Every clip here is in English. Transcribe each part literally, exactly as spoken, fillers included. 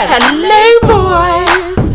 Hello, boys!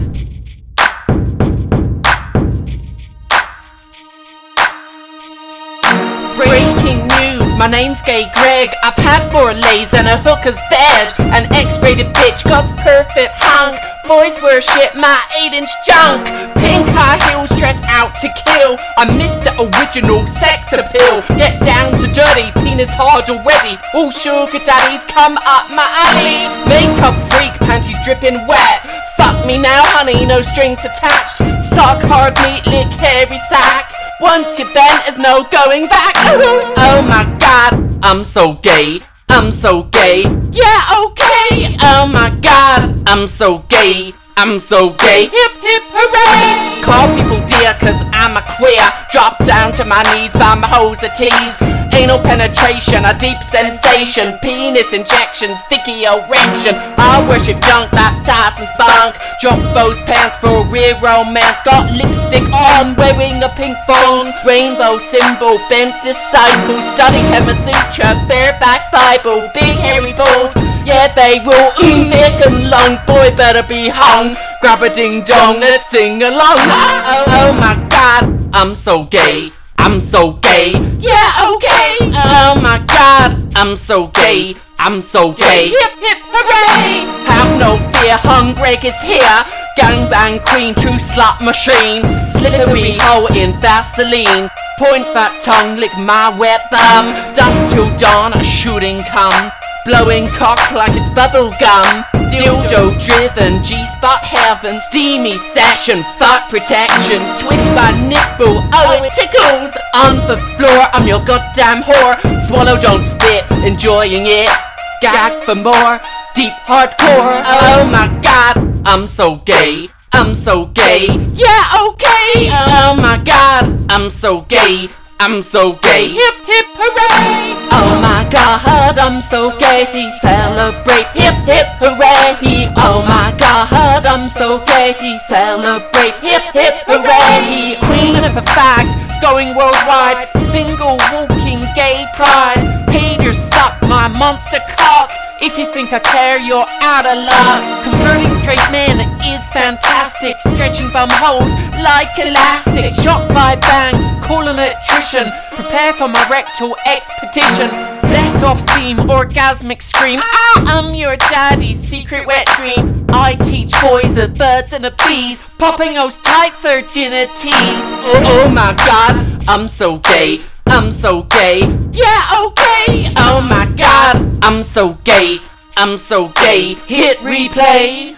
Breaking news, my name's Gay Greg. I've had four lays and a hooker's bed. An X-rated bitch, God's perfect hunk. Boys worship my eight inch junk. Pink high heels dressed out to kill. I miss the original sex appeal. Get down to dirty, penis hard already. All sugar daddies come up my alley. Makeup freak, panties dripping wet. Fuck me now honey, no strings attached. Suck hard meat, lick hairy sack. Once you're bent, there's no going back. Oh my god, I'm so gay. I'm so gay. Yeah, okay. Oh my god, I'm so gay. I'm so gay. Hip hip hooray. Call people dear cause I'm a queer. Drop down to my knees by my hose of tease. Anal penetration, a deep sensation. Penis injection, sticky erection. I worship junk, baptized and spunk. Drop those pants for a real romance. Got lipstick on, wearing a pink phone. Rainbow symbol, bent disciple. Study Kama Sutra, bareback Bible. Big hairy balls, yeah they rule. Mm, thick and long, boy better be hung. Grab a ding dong, let's sing along. Oh, oh my god, I'm so gay. I'm so gay. Yeah, okay. Oh my god, I'm so gay. I'm so gay. Hip hip hooray. Have no fear, hung Greg is here. Gangbang queen, true slot machine. Slippery hole in Vaseline. Point fat tongue, lick my wet thumb. Dusk till dawn, a shooting come. Blowing cock like it's bubble gum. Dildo driven, G-spot heaven. Steamy session, fuck protection. Twist my nipple, oh it tickles. On the floor, I'm your goddamn whore. Swallow, don't spit, enjoying it. Gag for more, deep hardcore. Oh my god, I'm so gay. I'm so gay. Yeah, okay. Oh my god, I'm so gay. I'm so gay. Hip hip hooray. Oh my god, I'm so gay. Celebrate. Hip hip hooray. Oh my god, I'm so gay. Celebrate. Hip hip hooray. Queen of the fags, going worldwide. Single walking gay pride. Hater suck my monster cock. If you think I care, you're out of luck. Converting straight men is fantastic. Stretching bum holes like elastic. Shot by bang, call an electrician. Prepare for my rectal expedition. Let off steam, orgasmic scream. Ah, I'm your daddy's secret wet dream. I teach boys of birds and of bees. Popping those tight virginities. Oh, oh my god, I'm so gay. I'm so gay. Yeah, okay. Oh my god, I'm so gay. I'm so gay. Hit replay.